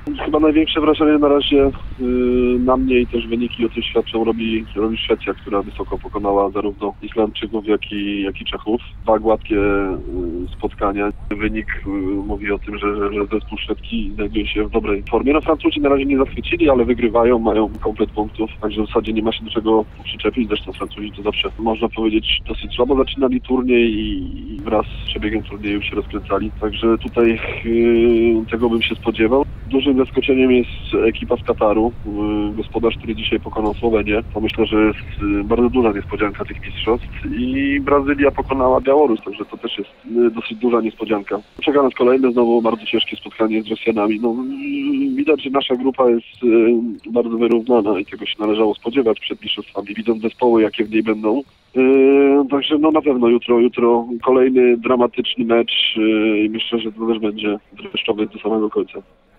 Chyba największe wrażenie na razie na mnie i też wyniki o tym świadczą robi Szwecja, która wysoko pokonała zarówno Islandczyków, jak i Czechów. Dwa gładkie spotkania. Wynik mówi o tym, że zespół szwedzki znajduje się w dobrej formie. No, Francuzi na razie nie zachwycili, ale wygrywają, mają komplet punktów, także w zasadzie nie ma się do czego przyczepić. Zresztą Francuzi to zawsze, można powiedzieć, dosyć słabo zaczynali turniej i wraz z przebiegiem turnieju się rozkręcali. Także tutaj tego bym się spodziewał. Dużym zaskoczeniem jest ekipa z Kataru, gospodarz, który dzisiaj pokonał Słowenię. To myślę, że jest bardzo duża niespodzianka tych mistrzostw. I Brazylia pokonała Białoruś, także to też jest dosyć duża niespodzianka. Czeka nas kolejne, znowu bardzo ciężkie spotkanie z Rosjanami. No, widać, że nasza grupa jest bardzo wyrównana i tego się należało spodziewać przed mistrzostwami, widząc zespoły, jakie w niej będą. Także no na pewno jutro kolejny dramatyczny mecz i myślę, że to też będzie dreszczowy do samego końca.